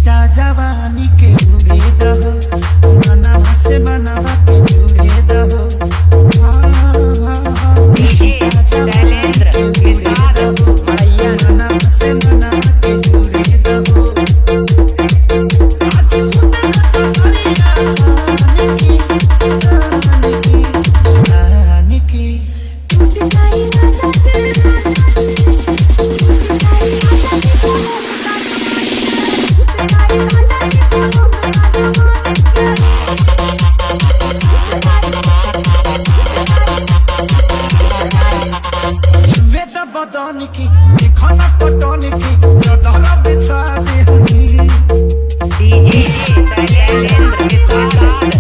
छीटा जवानी के उम्मीद हो मनवा से मनवा के उम्मीद हो मनवा से मनवा के उम्मीद हो बदन की दिखाना पटन की चदरा बिछा देहनी डीजे शैलेंद्र विशाल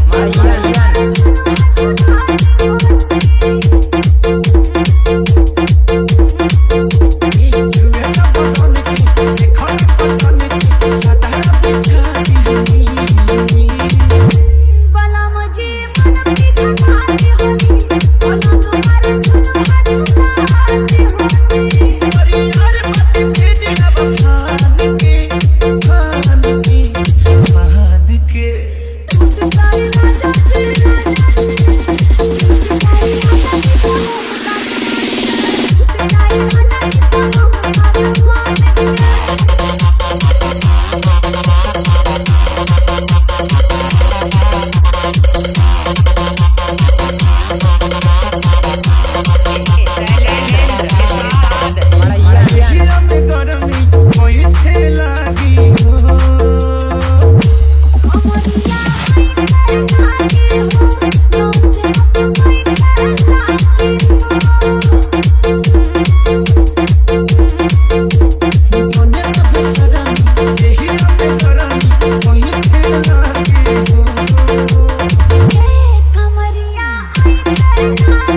कमरिया